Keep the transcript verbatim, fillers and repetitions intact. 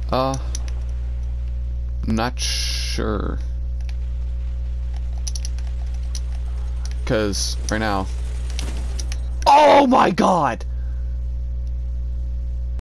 Uh, not sure. Because right now... Oh my god!